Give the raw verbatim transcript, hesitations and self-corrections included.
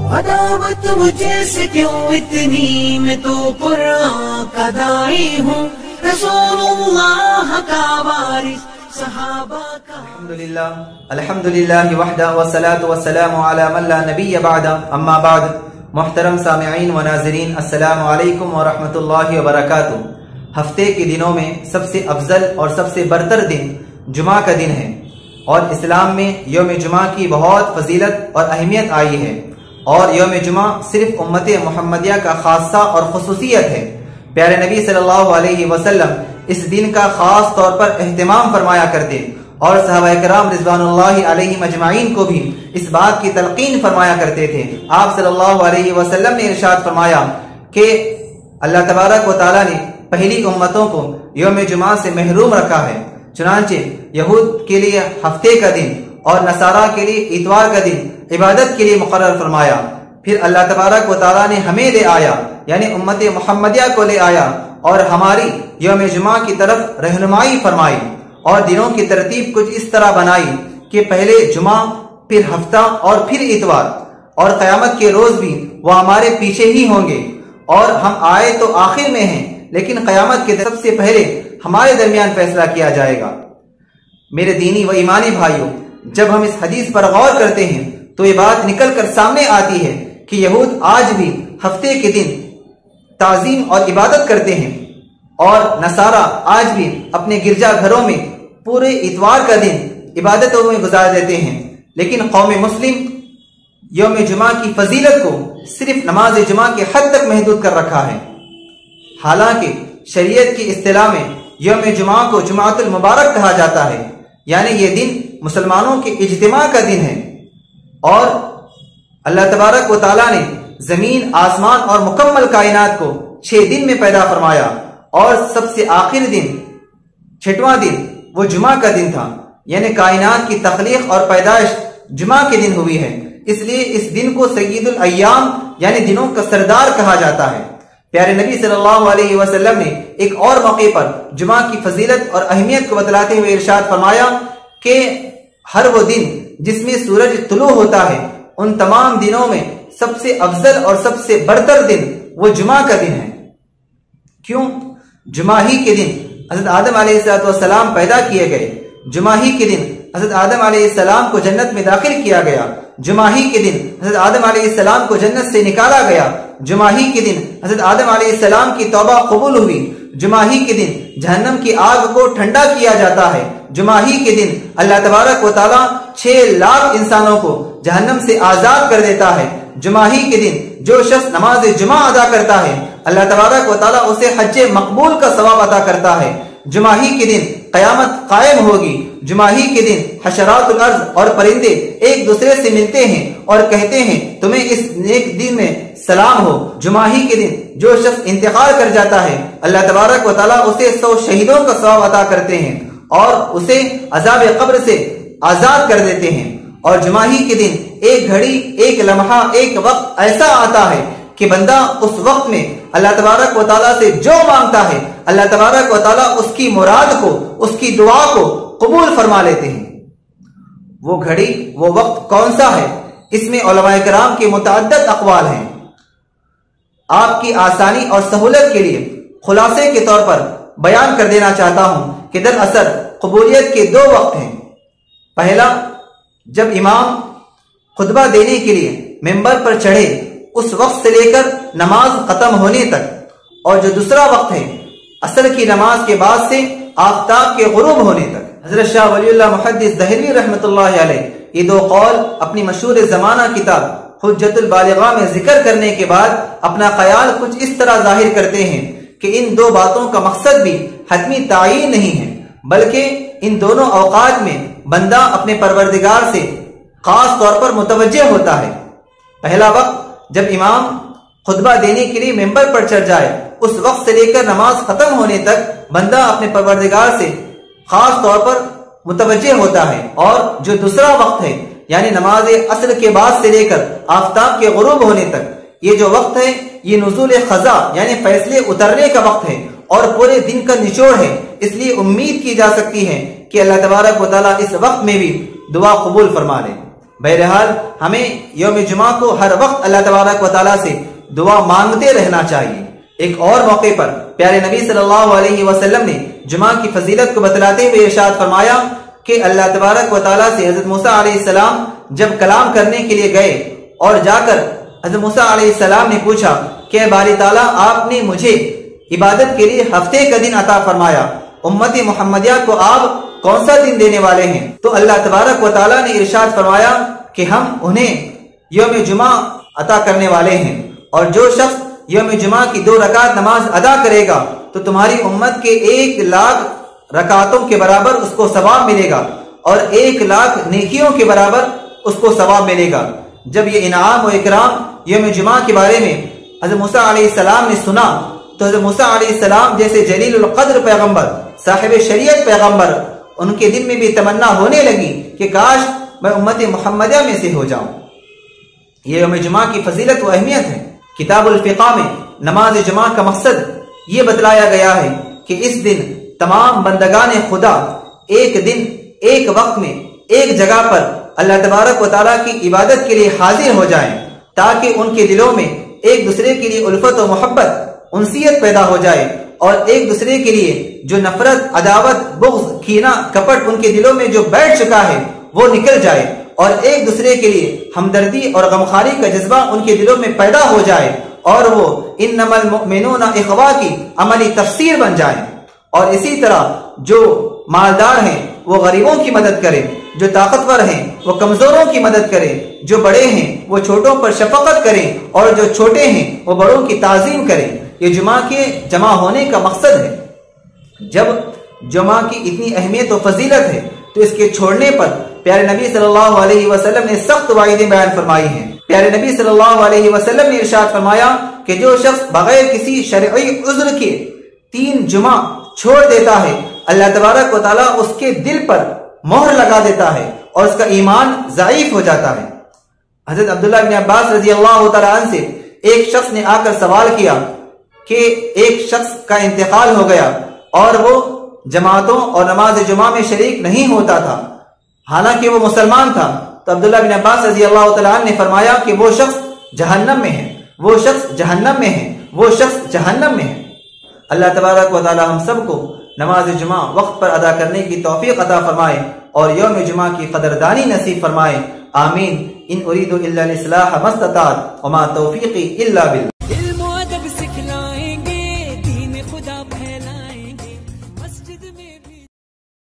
عداوت مجھے سے کیوں اتنی، میں تو قرآن کا داعی ہوں، رسول اللہ کا وارث، صحابہ کا۔ الحمدللہ الحمدللہ وحدہ والصلاة والسلام علی من لا نبی بعد، اما بعد۔ محترم سامعین و ناظرین، السلام علیکم ورحمۃ اللہ وبرکاتہ۔ ہفتے کے دنوں میں سب سے افضل اور سب سے برتر دن جمعہ کا دن ہے، اور اسلام میں یوم جمعہ کی بہت فضیلت اور اہمیت آئی ہے، اور یوم جمعہ صرف امت محمدیہ کا خاصہ اور خصوصیت ہے۔ پیارے نبی صلی اللہ علیہ وسلم اس دن کا خاص طور پر اہتمام فرمایا کرتے، اور صحابہ کرام رضوان اللہ علیہم اجمعین کو بھی اس بات کی تلقین فرمایا کرتے تھے۔ آپ صلی اللہ علیہ وسلم نے ارشاد فرمایا کہ اللہ تبارک و تعالیٰ نے پہلی امتوں کو یوم جمعہ سے محروم رکھا ہے، چنانچہ یہود کے لیے ہفتے کا دن اور نصارہ کے لیے اتوار کا دن عبادت کے لیے مقرر فرمایا۔ پھر اللہ تبارک و تعالیٰ نے ہمیں لے آیا، یعنی امت محمدیہ کو لے آیا، اور ہماری یوم جمعہ کی طرف رہنمائی فرمائی، اور دنوں کی ترتیب کچھ اس طرح بنائی کہ پہلے جمعہ، پھر ہفتہ اور پھر اتوار، اور قیامت کے روز بھی وہ ہمارے پیچھے ہی ہوں گے، اور ہم آئے تو آخر میں ہیں، لیکن قیامت کے سب سے پہلے ہمارے درمیان فیصلہ کیا جائے گا۔ میرے دینی و ایمانی بھائیوں، جب ہم اس حدیث پر غور کرتے ہیں تو یہ بات نکل کر سامنے آتی ہے کہ یہود آج بھی ہفتے کے دن تعظیم اور عبادت کرتے ہیں، اور نصارہ آج بھی اپنے گرجا گھروں میں پورے اتوار کا دن عبادتوں میں گزار دیتے ہیں، لیکن قوم مسلم یوم جمعہ کی فضیلت کو صرف نماز جمعہ کے حد تک محدود کر رکھا ہے، حالانکہ شریعت کی اصطلاح میں یوم جمعہ کو جمعۃ المبارک کہا جاتا ہے، یعنی یہ دن مسلمانوں کے اجتماع کا دن ہے، اور اللہ تبارک و تعالیٰ نے زمین، آسمان اور مکمل کائنات کو چھ دن میں پیدا فرمایا، اور سب سے آخر دن، چھٹواں دن، وہ جمعہ کا دن تھا، یعنی کائنات کی تخلیق اور پیدائش جمعہ کے دن ہوئی ہے، اس لیے اس دن کو سید الایام یعنی دنوں کا سردار کہا جاتا ہے۔ پیارے نبی صلی اللہ علیہ وسلم نے ایک اور موقع پر جمعہ کی فضیلت اور اہمیت کو بتلاتے ہوئے ارشاد فرمایا کہ ہر وہ دن جس میں سورج طلوع ہوتا ہے، ان تمام دنوں میں سب سے افضل اور سب سے برتر دن وہ جمعہ کا دن ہے۔ کیوں؟ جمعہ ہی کے دن حضرت آدم علیہ السلام پیدا کیے گئے، جمعہ ہی کے دن حضرت آدم علیہ السلام کو جنت میں داخل کیا گیا، جمعہ ہی کے دن حضرت آدم علیہ السلام کو جنت سے نکالا گیا، جمعہ ہی کے دن حضرت آدم علیہ السلام کی توبہ قبول ہوئی، جمعہ ہی کے دن جہنم کی آگ کو ٹھنڈا کیا جاتا ہے، جمعہ ہی کے دن اللہ تبارک و تعالیٰ چھ لاکھ انسانوں کو جہنم سے آزاد کر دیتا ہے، جمعہ ہی کے دن جو شخص نماز جمعہ ادا کرتا ہے اللہ تبارک و تعالیٰ اسے حج مقبول کا ثواب عطا کرتا ہے، جمعہ ہی کے دن قیامت قائم ہوگی، جمعہ ہی کے دن حشرات الارض اور پرندے ایک دوسرے سے ملتے ہیں اور کہتے ہیں تمہیں اس نیک دن میں سلام ہو، جمعہ ہی کے دن جو شخص انتقال کر جاتا ہے اللہ تبارک و تعالیٰ اسے سو شہیدوں کا ثواب عطا کرتے ہیں، اور اسے عذاب قبر سے آزاد کر دیتے ہیں، اور جمعہ ہی کے دن ایک گھڑی، ایک لمحہ، ایک وقت ایسا آتا ہے کہ بندہ اس وقت میں اللہ تبارک و تعالیٰ سے جو مانگتا ہے اللہ تبارک و تعالیٰ اس کی مراد کو، اس کی دعا کو قبول فرما لیتے ہیں۔ وہ گھڑی، وہ وقت کون سا ہے؟ اس میں علماء کرام کے متعدد اقوال ہیں۔ آپ کی آسانی اور سہولت کے لیے خلاصے کے طور پر بیان کر دینا چاہتا ہوں کہ دراصل قبولیت کے دو وقت ہیں۔ پہلا، جب امام خطبہ دینے کے لیے ممبر پر چڑھے اس وقت سے لے کر نماز ختم ہونے تک، اور جو دوسرا وقت ہے عصر کی نماز کے بعد سے آفتاب کے غروب ہونے تک۔ حضرت شاہ ولی اللہ محدث دہلوی رحمۃ اللہ علیہ یہ دو قول اپنی مشہور زمانہ کتاب حجت البالغہ میں ذکر کرنے کے بعد اپنا خیال کچھ اس طرح ظاہر کرتے ہیں کہ ان دو باتوں کا مقصد بھی حتمی تعین نہیں ہے، بلکہ ان دونوں اوقات میں بندہ اپنے پروردگار سے خاص طور پر متوجہ ہوتا ہے۔ پہلا وقت جب امام خطبہ دینے کے لیے ممبر پر چڑھ جائے، اس وقت سے لے کر نماز ختم ہونے تک بندہ اپنے پروردگار سے خاص طور پر متوجہ ہوتا ہے، اور جو دوسرا وقت ہے یعنی نماز عصر کے بعد سے لے کر آفتاب کے غروب ہونے تک، یہ جو وقت ہے یہ نزول خضا یعنی فیصلے اترنے کا وقت ہے اور پورے دن کا نچوڑ ہے، اس لیے امید کی جا سکتی ہے کہ اللہ تبارک و تعالیٰ اس وقت میں بھی دعا قبول فرما لے۔ بہرحال ہمیں یوم جمعہ کو ہر وقت اللہ تبارک و تعالیٰ سے دعا مانگتے رہنا چاہیے۔ ایک اور موقع پر پیارے نبی صلی اللہ علیہ وسلم نے جمعہ کی فضیلت کو بتلاتے ہوئے ارشاد فرمایا کہ اللہ تبارک و تعالیٰ سے حضرت موسیٰ علیہ السلام جب کلام کرنے کے لیے گئے اور جا کر حضرت موسیٰ علیہ السلام نے پوچھا کہ باری تعالیٰ آپ نے مجھے عبادت کے لیے ہفتے کا دن عطا فرمایا، امت محمدیہ کو آپ کون سا دن دینے والے ہیں؟ تو اللہ تبارک و تعالیٰ نے ارشاد فرمایا کہ ہم انہیں یوم جمعہ عطا کرنے والے ہیں، اور جو شخص یوم جمعہ کی دو رکعت نماز ادا کرے گا تو تمہاری امت کے ایک لاکھ رکعتوں کے برابر اس کو ثواب ملے گا اور ایک لاکھ نیکیوں کے برابر اس کو ثواب ملے گا۔ جب یہ انعام و اکرام یوم جمعہ کے بارے میں حضرت موسیٰ علیہ السلام نے سنا تو حضرت موسیٰ علیہ السلام جیسے جلیل القدر پیغمبر، صاحب شریعت پیغمبر، ان کے دل میں بھی تمنا ہونے لگی کہ کاش میں امت محمدیہ میں سے ہو جاؤں۔ یہ یوم جمعہ کی فضیلت و اہمیت ہے۔ کتاب الفقہ میں نماز جمعہ کا مقصد یہ بتلایا گیا ہے کہ اس دن تمام بندگان خدا ایک دن ایک وقت میں ایک جگہ پر اللہ تبارک و تعالیٰ کی عبادت کے لیے حاضر ہو جائیں تاکہ ان کے دلوں میں ایک دوسرے کے لیے الفت و محبت، انسیت پیدا ہو جائے، اور ایک دوسرے کے لیے جو نفرت، عداوت، بغض، کینہ، کپٹ ان کے دلوں میں جو بیٹھ چکا ہے وہ نکل جائے، اور ایک دوسرے کے لیے ہمدردی اور غمخواری کا جذبہ ان کے دلوں میں پیدا ہو جائے، اور وہ انما المؤمنون اخوہ کی عملی تفسیر بن جائیں۔ اور اسی طرح جو مالدار ہیں وہ غریبوں کی مدد کریں، جو طاقتور ہیں وہ کمزوروں کی مدد کریں، جو بڑے ہیں وہ چھوٹوں پر شفقت کریں، اور جو چھوٹے ہیں وہ بڑوں کی تعظیم کریں۔ یہ جمعہ کے جمع ہونے کا مقصد ہے۔ جب جمعہ کی اتنی اہمیت و فضیلت ہے تو اس کے چھوڑنے پر پیارے نبی صلی اللہ علیہ وسلم نے سخت وعیدیں بیان فرمائی ہیں۔ پیارے نبی صلی اللہ علیہ وسلم نے ارشاد فرمایا کہ جو شخص بغیر کسی شرعی عذر کے تین جمعہ چھوڑ دیتا ہے، اللہ تبارک و تعالیٰ اس کے دل پر مہر لگا دیتا ہے اور اس کا ایمان ضعیف ہو جاتا ہے۔ حضرت عبداللہ بن عباس رضی اللہ تعالیٰ عنہ سے ایک شخص نے آ کر سوال کیا کہ ایک شخص کا انتقال ہو گیا اور وہ جماعتوں اور نماز جمعہ میں شریک نہیں ہوتا تھا، حالانکہ وہ مسلمان تھا۔ تو عبداللہ بن عباس رضی اللہ تعالیٰ عنہ نے فرمایا کہ وہ شخص جہنم میں ہے، وہ شخص جہنم میں ہے، وہ شخص جہنم میں ہے۔ اللہ تبارک و تعالیٰ ہم سب کو نماز جمعہ وقت پر ادا کرنے کی توفیق عطا فرمائے اور یوم جمعہ کی قدردانی نصیب فرمائے۔ آمین۔ ان اريد الا الاصلاح ما استطعت وما توفیقی الا بالله۔